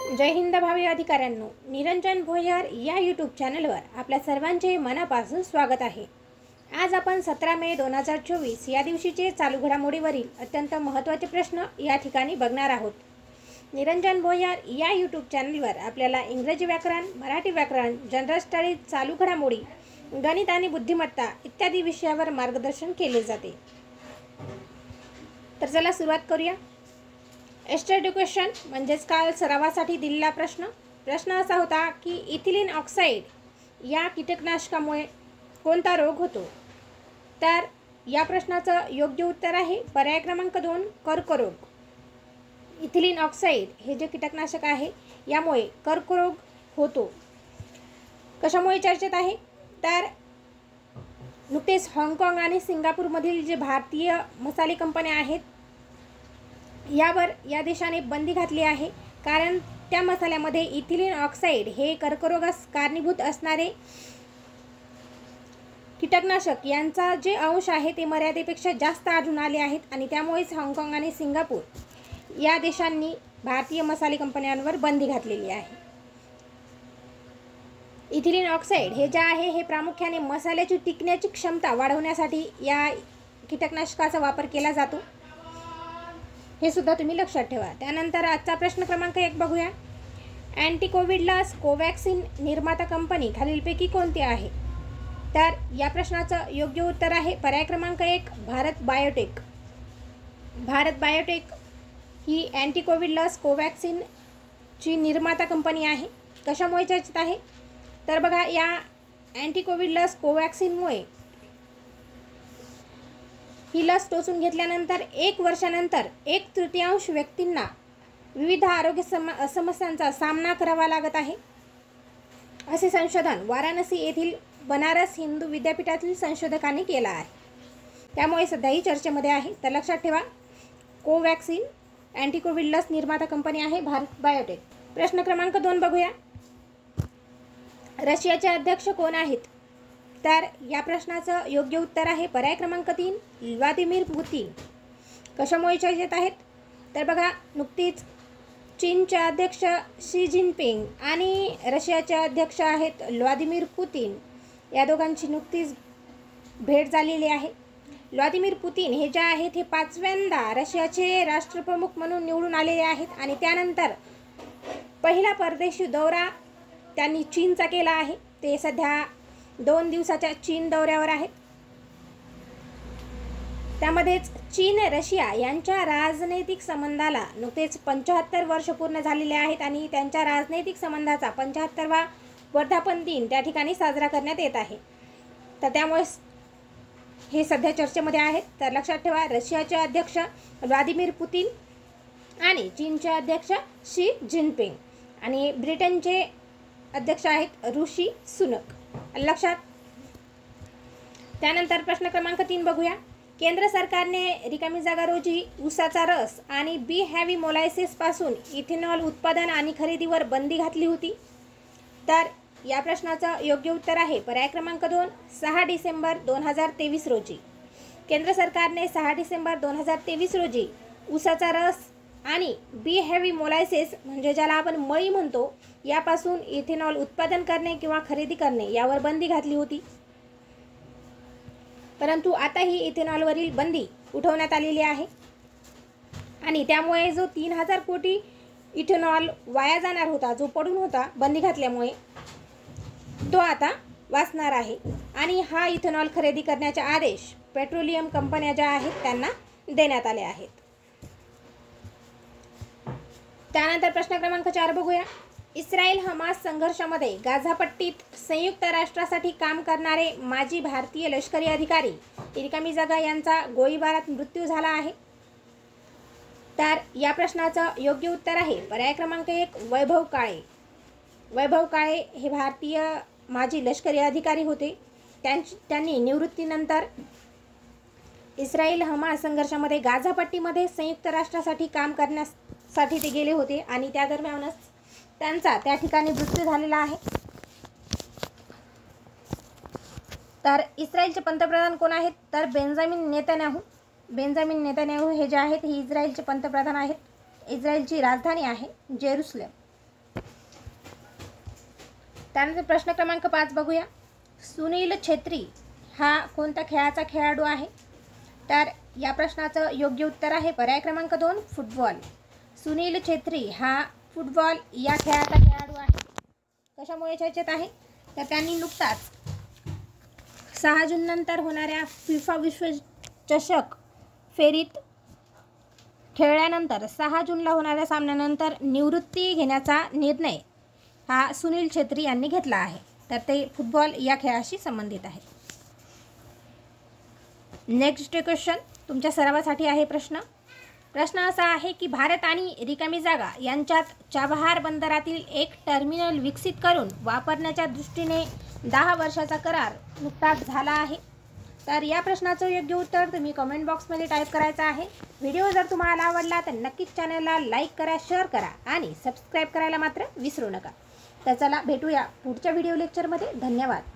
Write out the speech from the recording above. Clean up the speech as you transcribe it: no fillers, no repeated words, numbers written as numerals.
जय हिंद भावी अधिकाऱ्यांनो, निरंजन भोयर या यूट्यूब चॅनलवर आपल्या सर्वांचे मनापासून स्वागत आहे। आज आपण 17 मे 2024 या दिवशीचे चालू घडामोडीवरील अत्यंत महत्त्वाचे प्रश्न या ठिकाणी बघणार आहोत। निरंजन भोयर या यूट्यूब चॅनलवर आपल्याला इंग्रजी व्याकरण, मराठी व्याकरण, जनरल स्टडीज, चालू घडामोडी, गणित आणि बुद्धिमत्ता इत्यादी विषयावर मार्गदर्शन केले जाते। तर चला सुरुवात करूया। एस्टरडे क्वेश्चन म्हणजेच काल सरावासाठी दिलेला प्रश्न असा होता की इथिलीन ऑक्साईड या कीटकनाशकामुळे कोणता रोग होतो। तर या प्रश्नाचं योग्य उत्तर आहे पर्याय क्रमांक 2 कर्करोग। इथिलीन ऑक्साईड हे जे कीटकनाशक आहे यामुळे कर्करोग होतो। कशामुळे चर्चेत आहे तर नुकतेच हाँगकाँग आणि सिंगापूरमधील जे भारतीय मसाले कंपन्या आहेत यावर या देशाने बंदी घातली आहे, कारण त्या मसाल्यामध्ये इथिलीन ऑक्साईड हे कर्करोगास कारणीभूत असणारे कीटकनाशक यांचा जे अंश आहे ते मर्यादेपेक्षा जास्त आढळून आले आहेत आणि त्यामुळेच हाँगकाँग आणि सिंगापूर या देशांनी भारतीय मसाले कंपन्यांवर बंदी घातलेली आहे। इथिलीन ऑक्साईड हे जे आहे हे प्रामुख्याने मसाल्याची टिकण्याची क्षमता वाढवण्यासाठी या कीटकनाशकाचा वापर केला जातो, हे सुद्धा तुम्ही लक्षात ठेवा। त्यानंतर आजचा प्रश्न क्रमांक 1 बघूया। अँटी कोविड लस कोवॅक्सिन निर्माता कंपनी खालीलपैकी कोणती आहे। तर या प्रश्नाचं योग्य उत्तर आहे पर्याय क्रमांक 1 भारत बायोटेक। भारत बायोटेक ही अँटी कोविड लस कोवॅक्सिनची निर्माता कंपनी आहे। कशामुळे चर्चेत आहे तर बघा, या अँटी कोविड लस कोवॅक्सिनमुळे ही लस टोचून घेतल्यानंतर 1 वर्षानंतर 1/3 व्यक्तींना विविध आरोग्य समस्यांचा सामना करावा लागत आहे, असे संशोधन वाराणसी येथील बनारस हिंदू विद्यापीठातील संशोधकांनी केलं आहे। त्यामुळे सध्याही चर्चेमध्ये आहे। तर लक्षात ठेवा, कोवॅक्सिन अँटी कोविड लस निर्माता कंपनी आहे भारत बायोटेक। प्रश्न क्रमांक 2 बघूया। रशियाचे अध्यक्ष कोण आहेत। तर या प्रश्नाचं योग्य उत्तर आहे पर्याय क्रमांक 3 व्लादिमीर पुतिन। कशामुळे चर्चेत आहेत तर बघा, नुकतीच चीनचे अध्यक्ष शी जिनपिंग आणि रशियाचे अध्यक्ष आहेत व्लादिमीर पुतिन या दोघांची नुकतीच भेट झालेली आहे। व्लादिमीर पुतिन हे जे आहेत हे 5व्यांदा रशियाचे राष्ट्रप्रमुख म्हणून निवडून आलेले आहेत आणि त्यानंतर पहिला परदेशी दौरा त्यांनी चीनचा केला आहे। ते सध्या 2 दिवसाच्या चीन दौऱ्यावर आहेत। त्यामध्येच चीन रशिया यांच्या राजनैतिक संबंधाला नुकतेच 75 वर्ष पूर्ण झालेले आहेत आणि त्यांच्या राजनैतिक संबंधाचा 75वा वर्धापन दिन त्या ठिकाणी साजरा करण्यात येत आहे। तर त्यामुळे हे सध्या चर्चेमध्ये आहेत। तर लक्षात ठेवा, रशियाचे अध्यक्ष व्लादिमीर पुतिन आणि चीनचे अध्यक्ष शी जिनपिंग आणि ब्रिटनचे अध्यक्ष आहेत ऋषी सुनक, लक्षात। त्यानंतर प्रश्न क्रमांक 3 बघूया। केंद्र सरकारने रिकामी जागा रोजी ऊसाचा रस आणि बी हॅवी मोलायसिस पासून इथेनॉल उत्पादन आणि खरेदीवर बंदी घातली होती। तर या प्रश्नाचं योग्य उत्तर आहे पर्याय क्रमांक 2 6 डिसेंबर 2023 रोजी। केंद्र सरकारने 6 डिसेंबर 2023 रोजी ऊसाचा रस आणि बी हॅवी मोलायसिस म्हणजे ज्याला आपण मळी म्हणतो यापासून इथेनॉल उत्पादन करणे किंवा खरेदी करणे यावर बंदी घातली होती, परंतु आता ही इथेनॉलवरील बंदी उठवण्यात आलेली आहे आणि त्यामुळे जो 3000 कोटी इथेनॉल वाया जाणार होता, जो पडून होता बंदी घातल्यामुळे, तो आता वाचणार आहे आणि हा इथेनॉल खरेदी करण्याचे आदेश पेट्रोलियम कंपन्या ज्या आहेत त्यांना देण्यात आले आहेत। त्यानंतर प्रश्न क्रमांक 4 बघूया। इस्रायल हमास संघर्षामध्ये गाझापट्टीत संयुक्त राष्ट्रासाठी काम करणारे माजी भारतीय लष्करी अधिकारी रिकामी जागा यांचा गोळीबारात मृत्यू झाला आहे। तर या प्रश्नाचं योग्य उत्तर आहे पर्याय क्रमांक 1 वैभव काळे। वैभव काळे हे भारतीय माजी लष्करी अधिकारी होते। त्यांनी निवृत्तीनंतर इस्रायल हमास संघर्षामध्ये गाझापट्टीमध्ये संयुक्त राष्ट्रासाठी काम करण्यासाठी ते गेले होते आणि त्या दरम्यानच त्यांचा त्या ठिकाणी मृत्यू झालेला आहे। तर इस्रायलचे पंतप्रधान कोण आहेत तर बेंजामिन नेतन्याहू। बेंजामिन नेतन्याहू हे जे आहेत हे इस्रायलचे पंतप्रधान आहेत। इस्रायलची राजधानी आहे जेरुसलेम। त्यानंतर प्रश्न क्रमांक 5 बघूया. सुनील छेत्री हा कोणत्या खेळाचा खेळाडू आहे? तर या प्रश्नाचं योग्य उत्तर आहे पर्याय क्रमांक 2 फुटबॉल. सुनील छेत्री हा फुटबॉल या खेळाचा खेळाडू आहे. कशामुळे चर्चेत आहे? तर त्यांनी नुकताच 6 जून नंतर होणाऱ्या फिफा विश्वचषक फेरीत खेळल्यानंतर 6 जूनला होणाऱ्या सामन्यानंतर निवृत्ती घेण्याचा निर्णय हा सुनील छेत्री यांनी घेतला आहे. तर ते फुटबॉल या खेळाशी संबंधित आहे. नेक्स्ट क्वेश्चन तुमच्या सरावासाठी आहे प्रश्न असा आहे की भारत आणि रिकामी जागा यांच्यात चाबहार बंदरातील एक टर्मिनल विकसित करून वापरण्याच्या दृष्टीने 10 वर्षाचा करार नुकताच झाला आहे. तर या प्रश्नाचं योग्य उत्तर तुम्ही कमेंट बॉक्समध्ये टाईप करायचं आहे. व्हिडिओ जर तुम्हाला आवडला तर नक्कीच चॅनलला लाईक करा, शेअर करा आणि सबस्क्राईब करायला मात्र विसरू नका. तर चला भेटूया पुढच्या व्हिडिओ लेक्चरमध्ये. धन्यवाद.